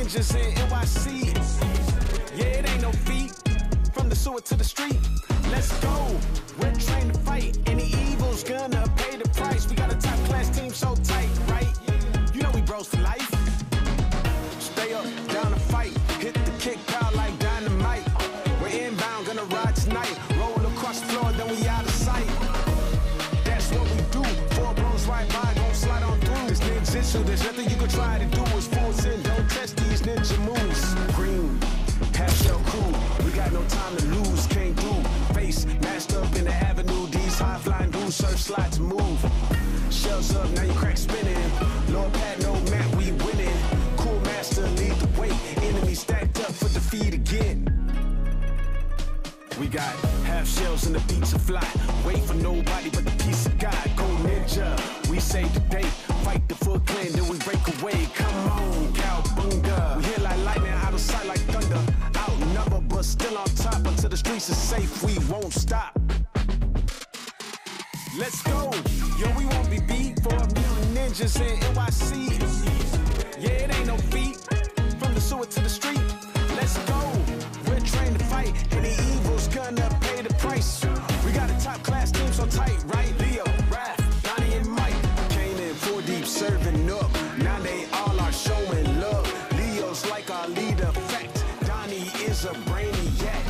ninjas in NYC. Yeah, it ain't no feat. From the sewer to the street. Let's go. We're trained to fight. Any evil's gonna pay the price. We got a top class team so tight, right? You know we bros for life. Stay up, down to fight. Hit the kick out like dynamite. We're inbound, gonna ride tonight. Roll across the floor, then we out of sight. That's what we do. Four bros right by, gon' slide on through. This ninjutsu, there's nothing you can try to do. It's full sin, don't test these ninja moves. Green, half shell crew. We got no time to lose, can't do. Face mashed up in the avenue. These high flying dudes surf slides move. Shells up, now you crack spinning. Lord Pat, no mat, we winning. Cool master, lead the way. Enemy stacked up for defeat again. We got half shells and the beats of fly. Wait for nobody but the peace of God. Go ninja, we save the day. Fight the Foot Clan, then we break away. Come on, cowbunga. We hit like lightning, out of sight like thunder. Outnumbered, but still on top. Until the streets are safe, we won't stop. Let's go. Yo, we won't be beat. 4 million ninjas in NYC. Yeah, it ain't no feat. From the sewer to the street. Let's go. We're trained to fight. Any evil's gonna pay the price. We got a top class team so tight, right? Leo, Raph, Donnie, and Mike came in full deep serving up. Now they all are showing love. Leo's like our leader. Fact, Donnie is a brainiac.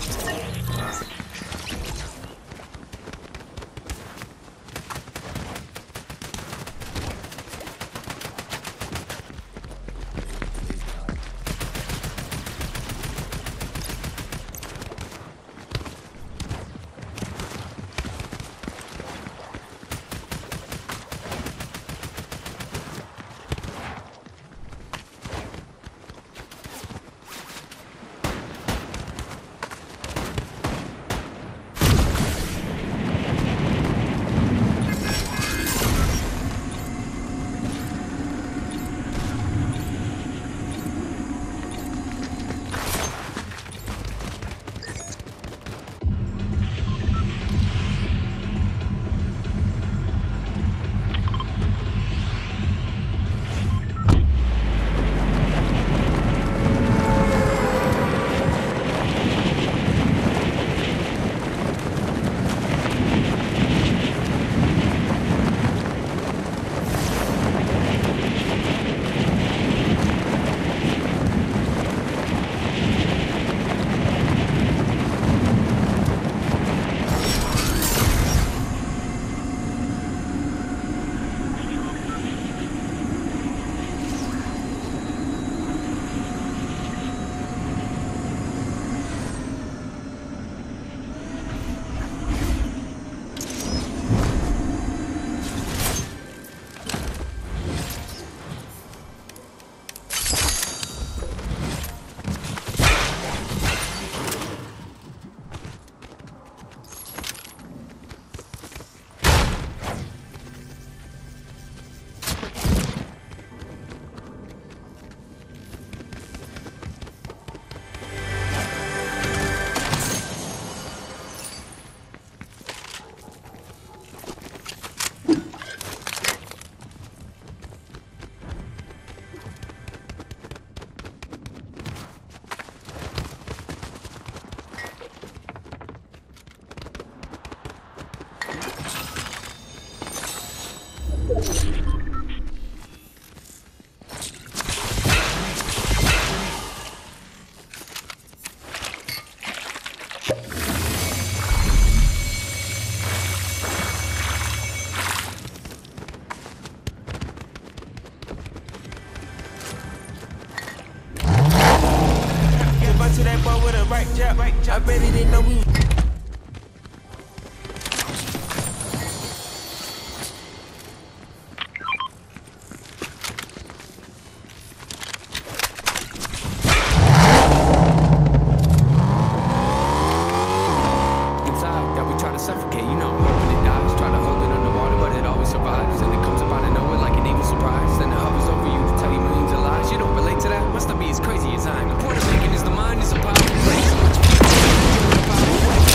To that boy with a right jab. I bet he didn't know we. Inside that we try to suffocate, you know, hoping it dies. Try to hold it underwater, but it always survives. And it comes up out of nowhere like an evil surprise. And it hovers over you to tell you millions of lies. You don't relate to that? Must not be as crazy as I am. The point of making is the mind is a powerful place.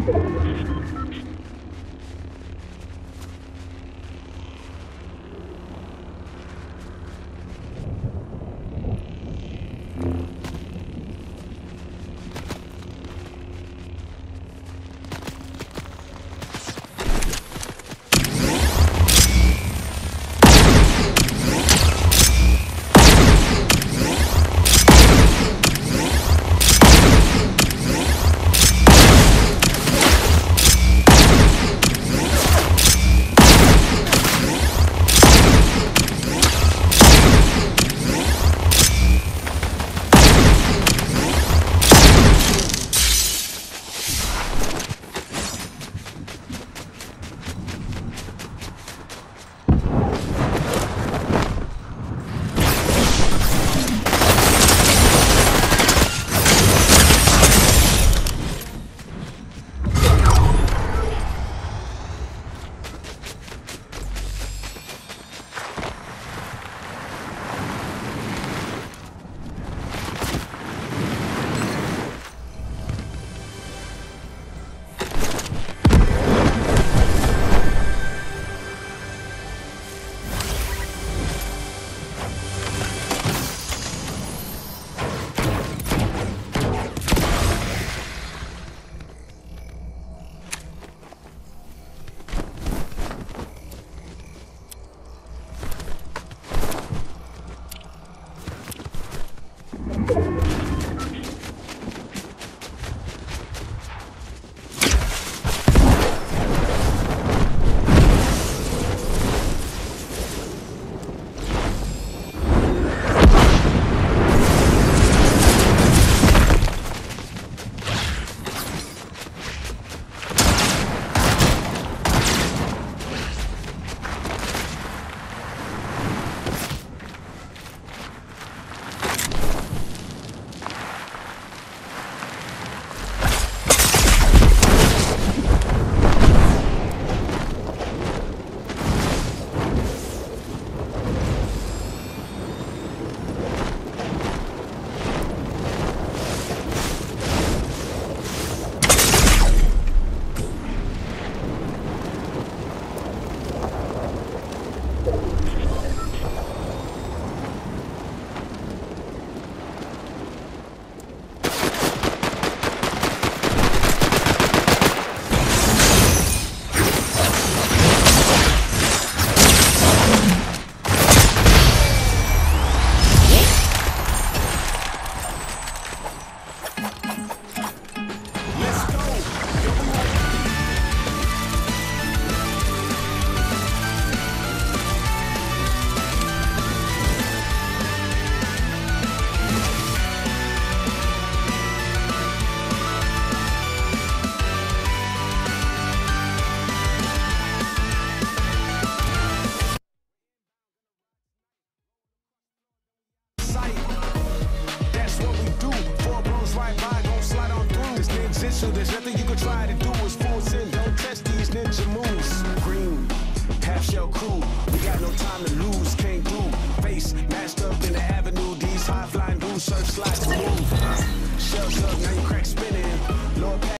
So there's nothing you can try to do. It's full sin. Don't test these ninja moves. Green, half shell crew. We got no time to lose. Can't do face mashed up in the avenue. These high flying dudes search slots to move. Shells up, now you crack spinning.